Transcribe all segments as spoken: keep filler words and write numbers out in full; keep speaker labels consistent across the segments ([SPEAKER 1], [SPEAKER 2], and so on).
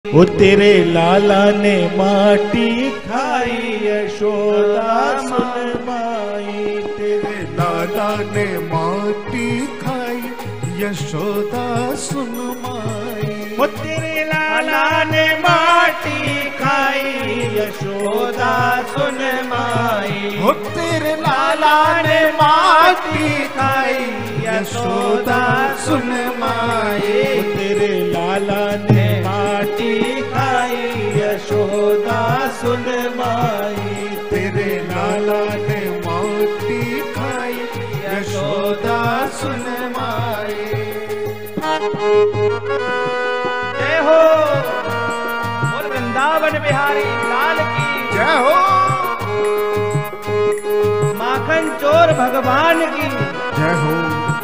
[SPEAKER 1] वो तेरे लाला ने माटी खाई यशोदा सुन माई। तेरे
[SPEAKER 2] लाला ने माटी खाई यशोदा सुन माई।
[SPEAKER 1] वो तेरे लाला ने माटी खाई यशोदा सुन माई।
[SPEAKER 2] वो तेरे लाला ने माटी खाई यशोदा सुन माई।
[SPEAKER 1] तेरे लाला ने माटी खाई यशोदा सुन माई।
[SPEAKER 2] तेरे लाला ने माटी खाई यशोदा सुन माई।
[SPEAKER 3] जय हो बोल वृंदावन बिहारी लाल की
[SPEAKER 2] जय हो।
[SPEAKER 3] माखन चोर भगवान की
[SPEAKER 2] जय हो।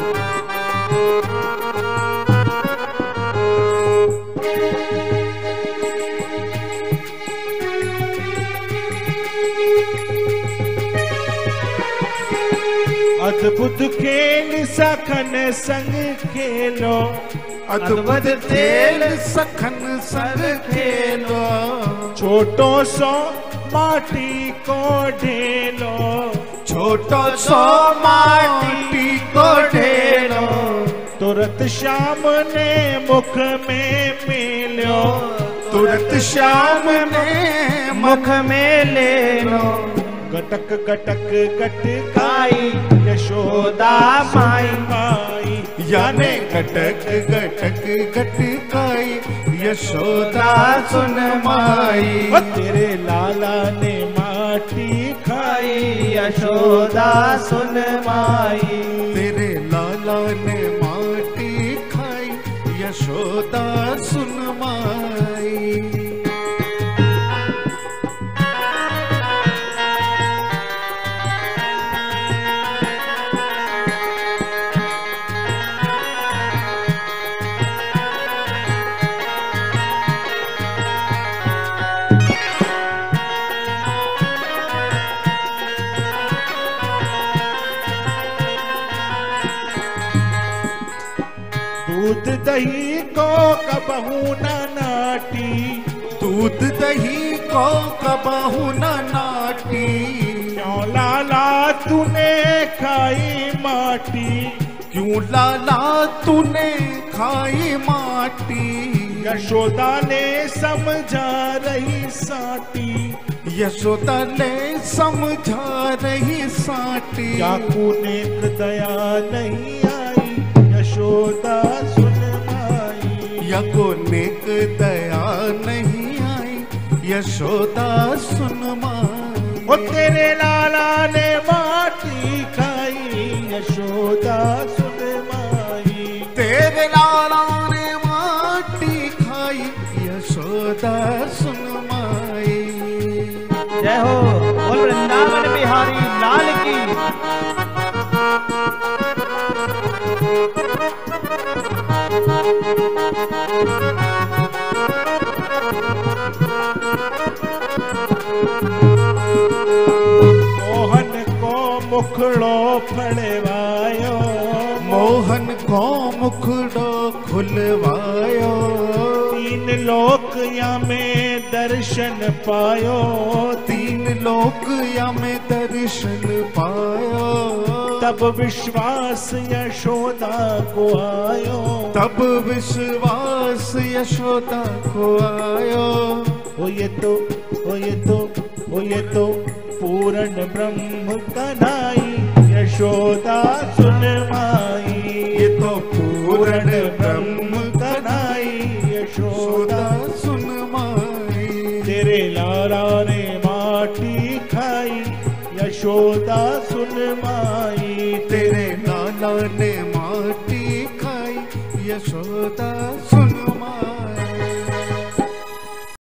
[SPEAKER 1] अद्भुत खेल सखन संग खेलो।
[SPEAKER 2] अद्भुत खेल सखन संग खेलो।
[SPEAKER 1] छोटो सो माटी को ढेलो।
[SPEAKER 2] छोटो सो माटी को ढेलो।
[SPEAKER 1] तुरंत श्याम ने मुख में मेलो।
[SPEAKER 2] तुरंत श्याम ने मुख में ले लो।
[SPEAKER 1] गटक गटक गटकाई यशोदा माई माई।
[SPEAKER 2] याने गटक गटक गटकाई यशोदा सुन माई।
[SPEAKER 1] वो तेरे लाला ने माटी खाई यशोदा सुन माई।
[SPEAKER 2] तेरे लाला ने माटी खाई यशोदा सुन माई।
[SPEAKER 1] दूध दही को कबहू न नाटी।
[SPEAKER 2] दूध दही को कबहू न नाटी।
[SPEAKER 1] क्यों लाला तूने खाई माटी।
[SPEAKER 2] क्यों लाला तूने खाई माटी।
[SPEAKER 1] यशोदा ने समझा रही साटी।
[SPEAKER 2] यशोदा ने समझा रही साटी।
[SPEAKER 1] याकू ने दया नहीं आई यशोदा सुन माई।
[SPEAKER 2] याको नेक दया नहीं आई यशोदा सुन माई।
[SPEAKER 1] वो तेरे लाला ने माटी खाई यशोदा सुन माई।
[SPEAKER 2] तेरे लाला ने माटी खाई यशोदा सुन माई।
[SPEAKER 3] जय हो बोल वृंदावन बिहारी लाल की।
[SPEAKER 1] मोहन को मुखड़ो फड़वायो।
[SPEAKER 2] मोहन को मुखड़ो खुलवायो।
[SPEAKER 1] तीन लोक या में दर्शन पायो।
[SPEAKER 2] तीन लोक या में दर्शन पायो।
[SPEAKER 1] तब विश्वास यशोदा को आयो।
[SPEAKER 2] तब विश्वास यशोदा को आयो।
[SPEAKER 1] हो ये तो हो ये तो हो ये तो पूर्ण ब्रह्म कन्हाई यशोदा सुन माई।
[SPEAKER 2] ये तो पूर्ण ब्रह्म
[SPEAKER 1] कन्हाई यशोदा
[SPEAKER 2] सुन माई।
[SPEAKER 1] तेरे लाला ने माटी खाई यशोदा सुन माई।
[SPEAKER 2] तेरे लाला ने माटी खाई यशोदा सुन